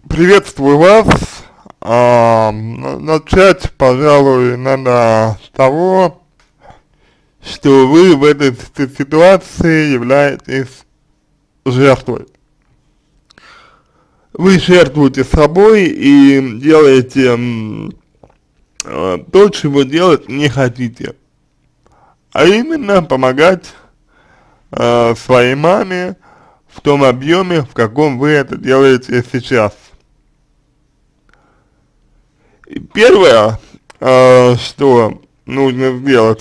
Приветствую вас. Начать, пожалуй, надо с того, что вы в этой ситуации являетесь жертвой. Вы жертвуете собой и делаете то, чего делать не хотите, а именно помогать своей маме в том объеме, в каком вы это делаете сейчас. И первое, что нужно сделать,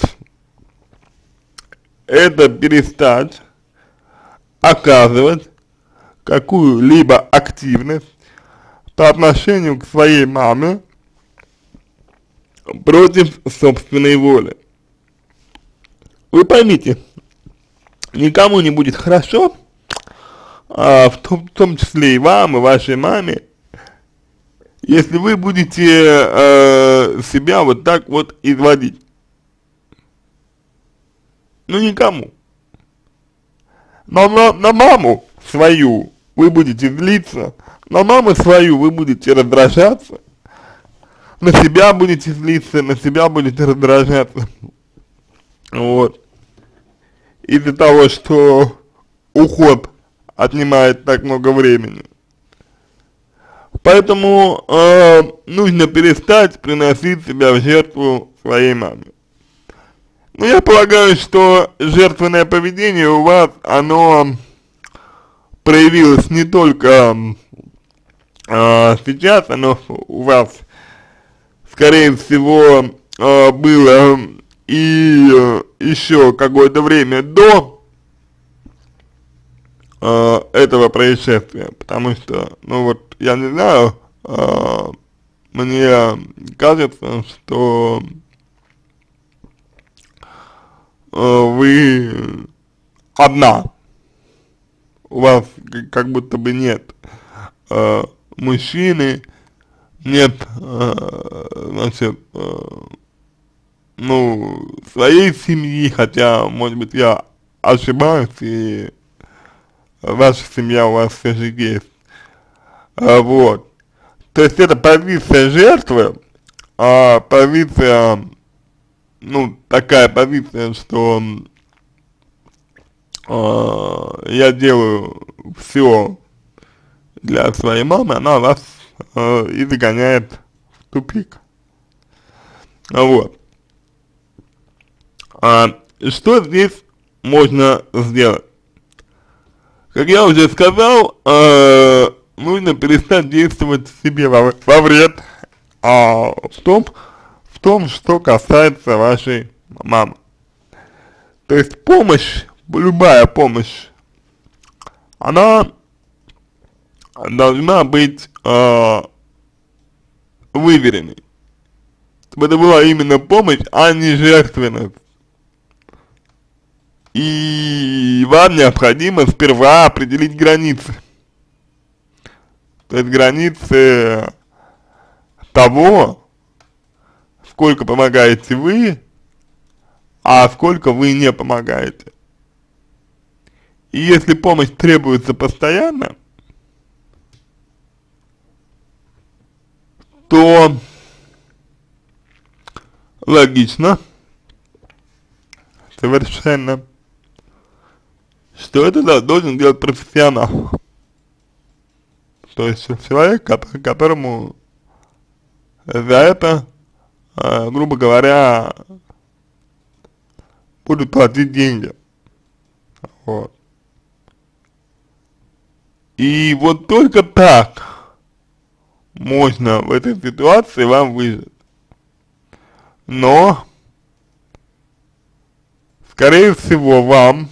это перестать оказывать какую-либо активность по отношению к своей маме против собственной воли. Вы поймите, никому не будет хорошо, в том числе и вам, и вашей маме, если вы будете себя вот так вот изводить. Ну, никому. Но на маму свою вы будете злиться, на маму свою вы будете раздражаться, на себя будете злиться, на себя будете раздражаться. Вот. Из-за того, что уход отнимает так много времени. Поэтому нужно перестать приносить себя в жертву своей маме. Ну, я полагаю, что жертвенное поведение у вас, оно проявилось не только сейчас, оно у вас, скорее всего, было и еще какое-то время до этого происшествия, потому что, ну вот, я не знаю, мне кажется, что вы одна, у вас как будто бы нет мужчины, нет, значит, ну, своей семьи, хотя, может быть, я ошибаюсь, и ваша семья у вас все же есть, вот. То есть это позиция жертвы, позиция, ну, такая позиция, что я делаю все для своей мамы, она вас и загоняет в тупик. Вот. Что здесь можно сделать? Как я уже сказал, нужно перестать действовать себе во вред, в том, что касается вашей мамы. То есть помощь, любая помощь, она должна быть выверенной. Чтобы это была именно помощь, а не жертвенность. И вам необходимо сперва определить границы. То есть границы того, сколько помогаете вы, а сколько вы не помогаете. И если помощь требуется постоянно, то логично, совершенно, что это должен делать профессионал. То есть человек, которому за это, грубо говоря, будут платить деньги. Вот. И вот только так можно в этой ситуации вам выжить. Но, скорее всего, вам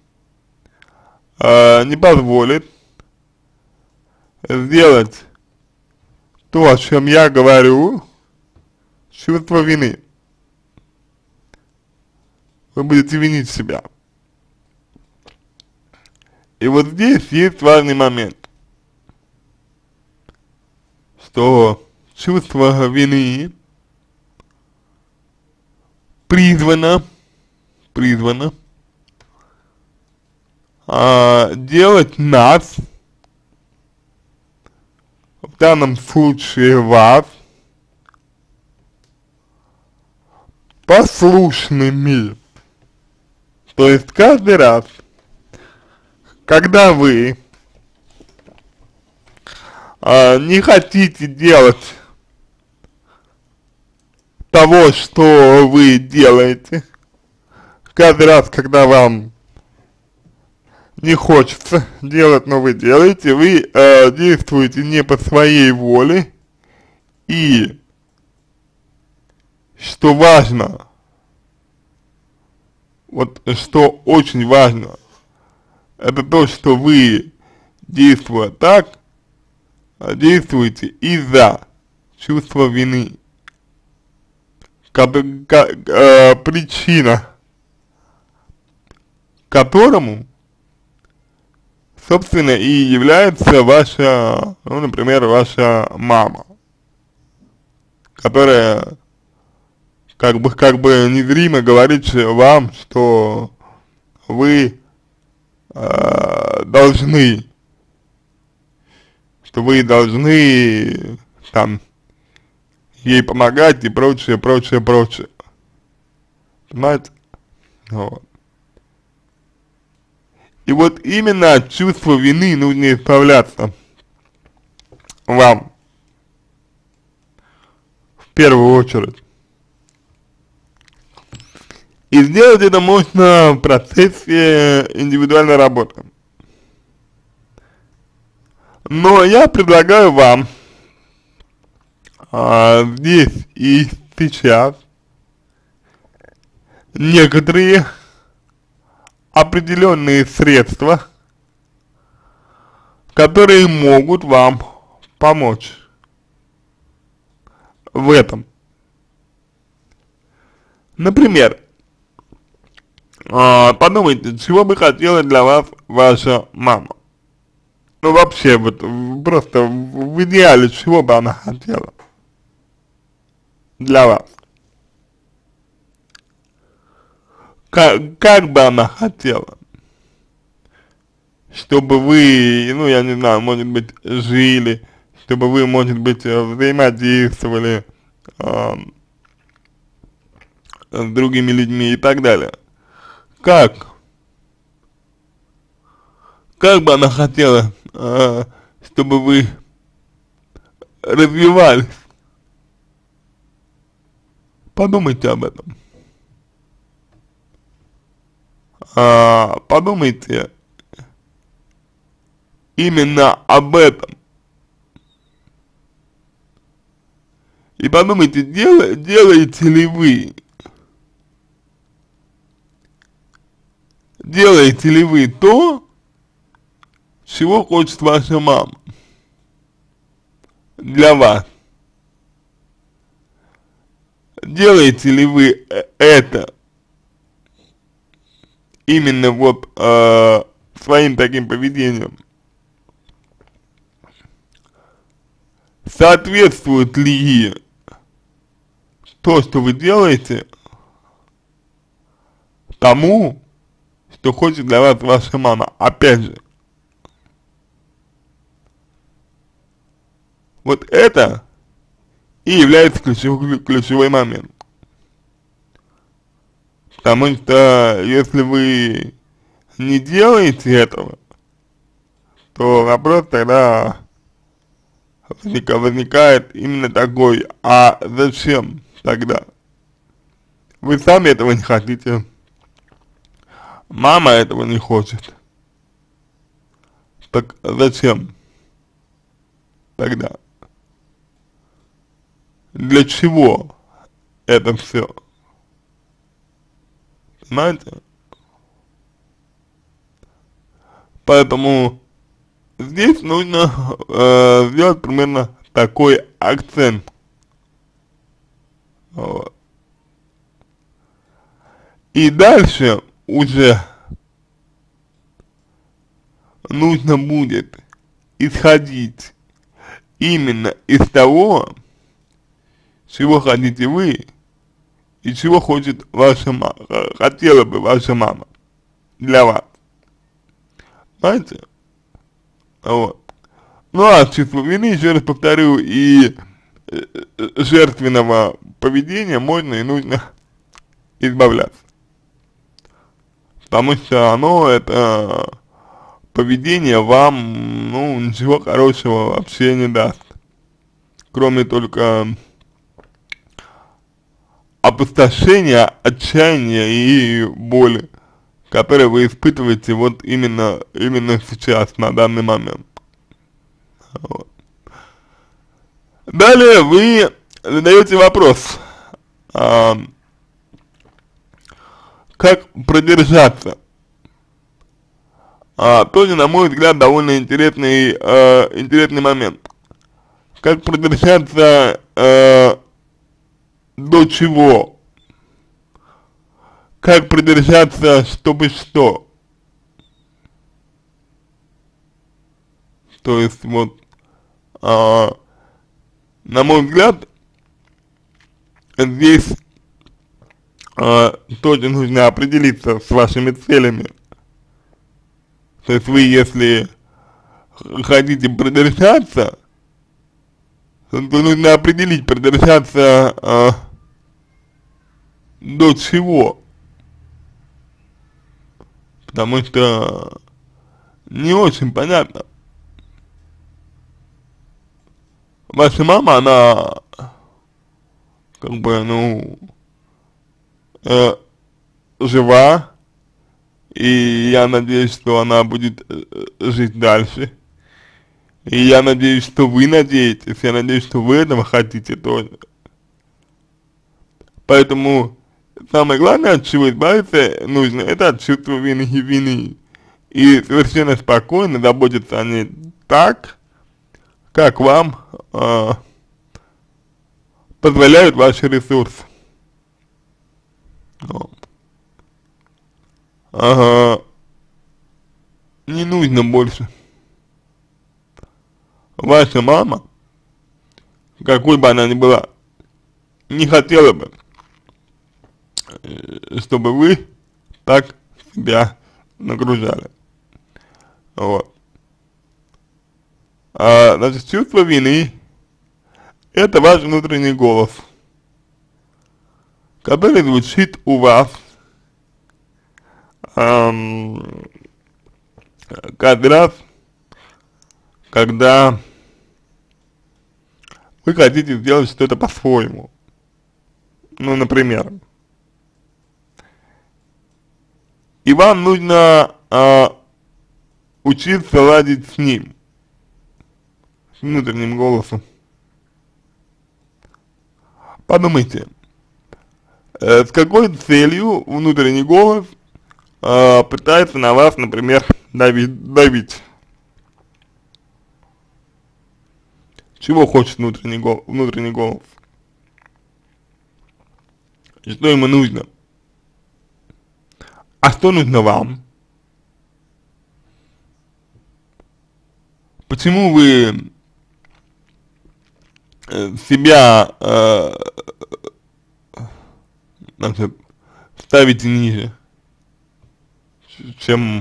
не позволит сделать то, о чем я говорю, чувство вины. Вы будете винить себя. И вот здесь есть важный момент, что чувство вины призвано делать нас в данном случае вас послушными. То есть каждый раз, когда вы не хотите делать того, что вы делаете, каждый раз, когда вам не хочется делать, но вы делаете, вы действуете не по своей воле, и, что важно, вот что очень важно, это то, что вы, действуя так, действуете из-за чувства вины, причина которому, собственно, и является ваша, ну, например, ваша мама, которая как бы незримо говорит вам, что вы должны там ей помогать и прочее, прочее, прочее. Понимаете? Вот. И вот именно от чувства вины нужно избавляться вам, в первую очередь. И сделать это можно в процессе индивидуальной работы. Но я предлагаю вам здесь и сейчас некоторые определенные средства, которые могут вам помочь в этом. Например, подумайте, чего бы хотела для вас ваша мама. Ну вообще, вот просто в идеале, чего бы она хотела для вас. Как бы она хотела, чтобы вы, ну я не знаю, может быть, жили, чтобы вы, может быть, взаимодействовали с другими людьми и так далее. Как бы она хотела, чтобы вы развивались? Подумайте об этом. Подумайте именно об этом. И подумайте, делаете ли вы то, чего хочет ваша мама для вас? Делаете ли вы это именно вот своим таким поведением? Соответствует ли то, что вы делаете, тому, что хочет для вас ваша мама? Опять же, вот это и является ключевой момент. Потому что если вы не делаете этого, то вопрос тогда возникает именно такой: а зачем тогда? Вы сами этого не хотите, мама этого не хочет, так зачем тогда? Для чего это все? Понимаете? Поэтому здесь нужно сделать примерно такой акцент. Вот. И дальше уже нужно будет исходить именно из того, чего хотите вы и чего хочет ваша мама, хотела бы ваша мама для вас. Понимаете? Вот. Ну а от чувства вины, еще раз повторю, и жертвенного поведения можно и нужно избавляться. Потому что оно, это поведение вам, ну, ничего хорошего вообще не даст. Кроме только опустошения, отчаяния и боли, которые вы испытываете вот именно сейчас, на данный момент. Вот. Далее вы задаете вопрос, как продержаться. Тоже, на мой взгляд, довольно интересный момент. Как продержаться до чего? Как продержаться, чтобы что? То есть, вот, на мой взгляд, здесь тоже нужно определиться с вашими целями. То есть вы, если хотите продержаться, то нужно определить, продержаться до чего. Потому что не очень понятно. Ваша мама, она как бы, ну, жива, и я надеюсь, что она будет жить дальше. И я надеюсь, что вы надеетесь, я надеюсь, что вы этого хотите тоже. Поэтому самое главное, от чего избавиться нужно, это от чувства вины. И совершенно спокойно заботиться о ней так, как вам позволяют ваши ресурсы. Ага. Не нужно больше. Ваша мама, какой бы она ни была, не хотела бы, чтобы вы так себя нагружали. Вот. Значит, чувство вины — это ваш внутренний голос, который звучит у вас каждый раз, когда вы хотите сделать что-то по-своему. Ну, например. И вам нужно учиться ладить с ним, с внутренним голосом. Подумайте, с какой целью внутренний голос пытается на вас, например, давить. Чего хочет внутренний голос? И что ему нужно? А что нужно вам? Почему вы себя значит, ставите ниже, чем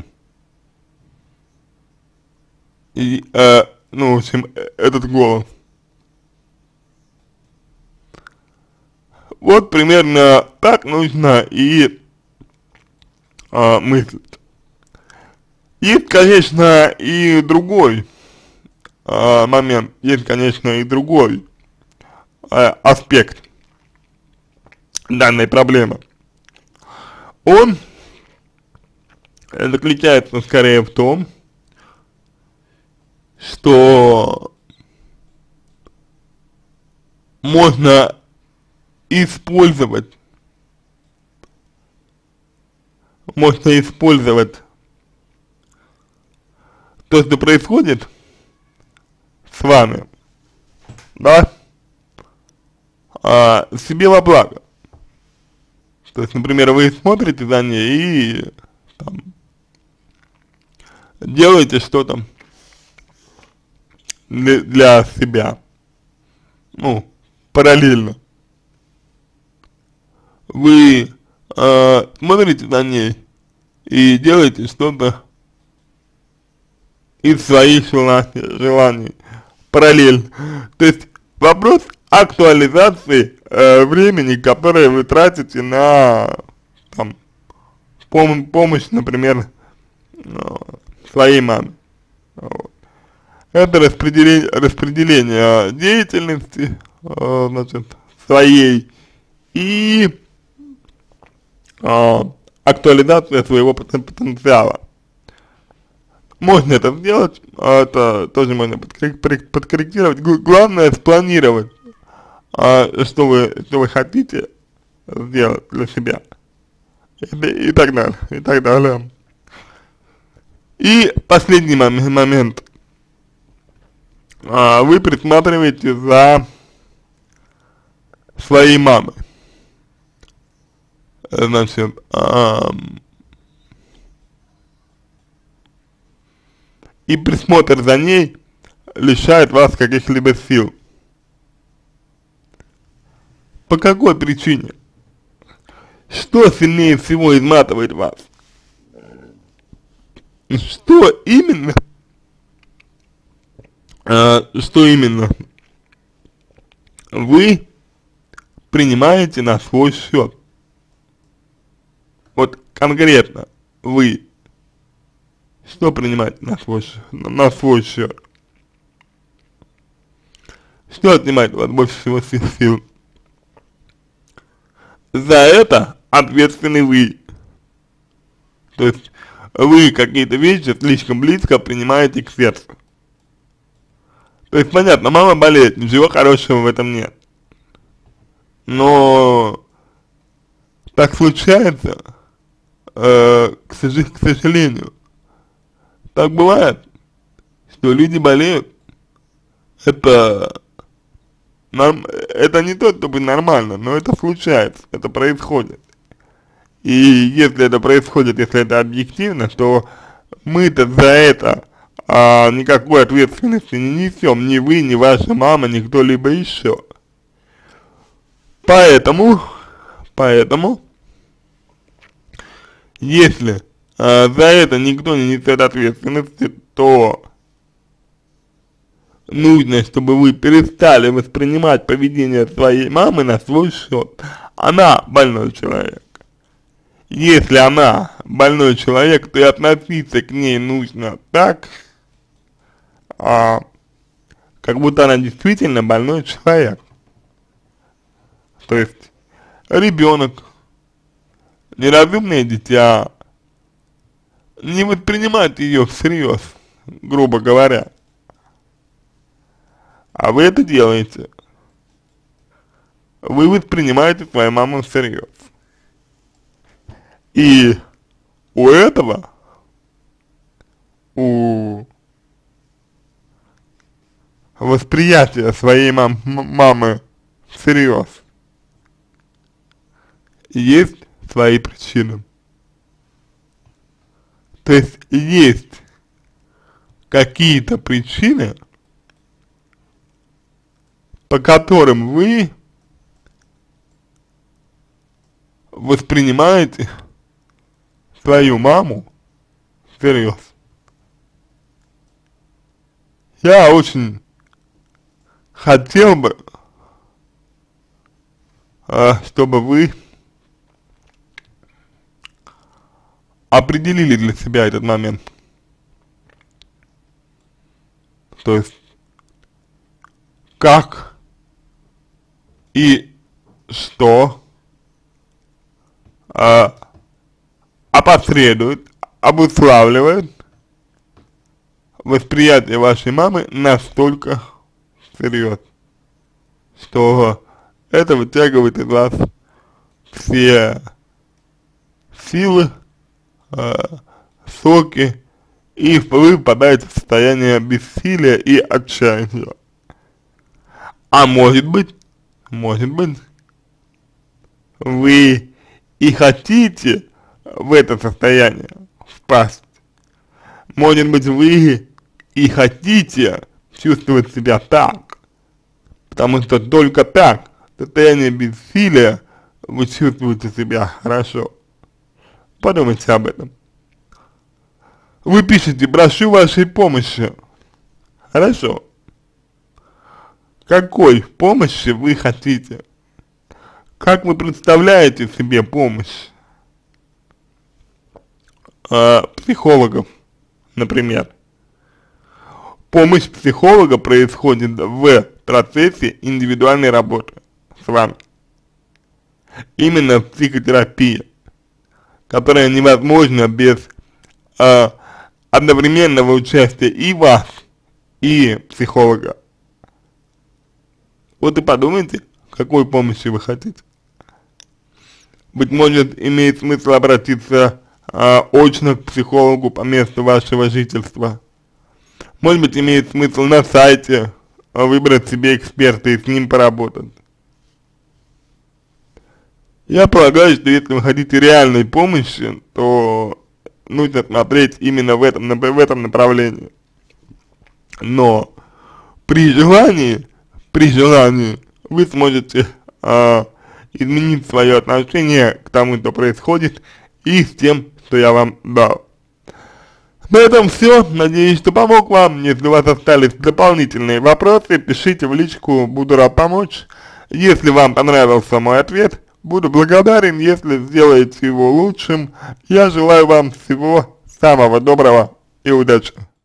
чем этот голос? Вот примерно так нужно и мыслить. Есть, конечно, и другой момент, есть, конечно, и другой аспект данной проблемы. Он заключается скорее в том, что можно использовать то, что происходит с вами, да, себе во благо. То есть, например, вы смотрите за ней и там делаете что-то для себя, ну, параллельно. Вы смотрите за ней и делаете что-то из своих желаний, параллель. То есть вопрос актуализации времени, которое вы тратите на там, помощь, например, своей маме. Вот. Это распределение деятельности, значит, своей и актуализация своего потенциала. Можно это сделать, это тоже можно подкорректировать. Главное спланировать, что вы хотите сделать для себя. И так далее, и так далее. И последний момент. Вы присматриваете за своей мамой. Значит, и присмотр за ней лишает вас каких-либо сил. По какой причине? Что сильнее всего изматывает вас? Что именно? Что именно вы принимаете на свой счет? Вот конкретно вы что принимаете на свой счет? Что отнимает у вас больше всего сил? За это ответственны вы. То есть вы какие-то вещи слишком близко принимаете к сердцу. То есть понятно, мама болеет, ничего хорошего в этом нет. Но так случается, к сожалению, так бывает, что люди болеют. Это не то, чтобы нормально, но это случается, это происходит. И если это происходит, если это объективно, то мы-то за это никакой ответственности не несем, ни вы, ни ваша мама, ни кто-либо еще. Поэтому, если за это никто не несет ответственности, то нужно, чтобы вы перестали воспринимать поведение своей мамы на свой счет. Она больной человек. Если она больной человек, то и относиться к ней нужно так, как будто она действительно больной человек. То есть ребенок, неразумное дитя, не воспринимать ее всерьез, грубо говоря. А вы это делаете. Вы воспринимаете свою маму всерьез. И у этого, у восприятия своей мамы всерьез есть свои причины. То есть есть какие-то причины, по которым вы воспринимаете свою маму всерьез. Я очень хотел бы, чтобы вы определили для себя этот момент. То есть, как и что опосредует, обуславливает восприятие вашей мамы настолько всерьез, что это вытягивает из вас все силы, соки, и вы попадаете в состояние бессилия и отчаяния. А может быть, вы и хотите в это состояние впасть. Может быть, вы и хотите чувствовать себя так, потому что только так, в состоянии бессилия, вы чувствуете себя хорошо. Подумайте об этом. Вы пишете: прошу вашей помощи. Хорошо. какой помощи вы хотите? Как вы представляете себе помощь психологов, например? Помощь психолога происходит в процессе индивидуальной работы с вами. Именно в психотерапии, которая невозможна без одновременного участия и вас, и психолога. Вот и подумайте, какой помощи вы хотите. Быть может, имеет смысл обратиться очно к психологу по месту вашего жительства. Может быть, имеет смысл на сайте выбрать себе эксперта и с ним поработать. Я полагаю, что если вы хотите реальной помощи, то нужно смотреть именно в этом направлении. Но при желании вы сможете изменить свое отношение к тому, что происходит, и с тем, что я вам дал. На этом все. Надеюсь, что помог вам. Если у вас остались дополнительные вопросы, пишите в личку, буду рад помочь. Если вам понравился мой ответ, буду благодарен, если сделаете его лучшим. Я желаю вам всего самого доброго и удачи.